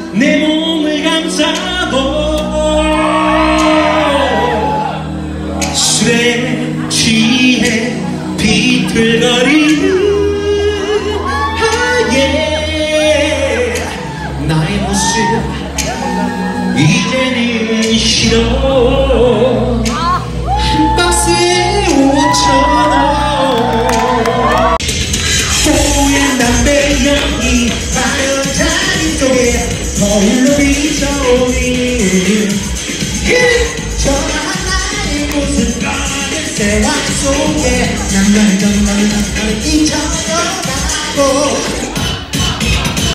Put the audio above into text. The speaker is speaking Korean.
내 몸을 감싸고 술에 취해 비틀거리는 나의 모습 이제는 싫어. 한 박스에 5,000원 뽀얀 담배향이 바른 자리 속에 거울로 비춰오니 저런 나의 모습 가는 세상 속에 난 너를 잊혀가고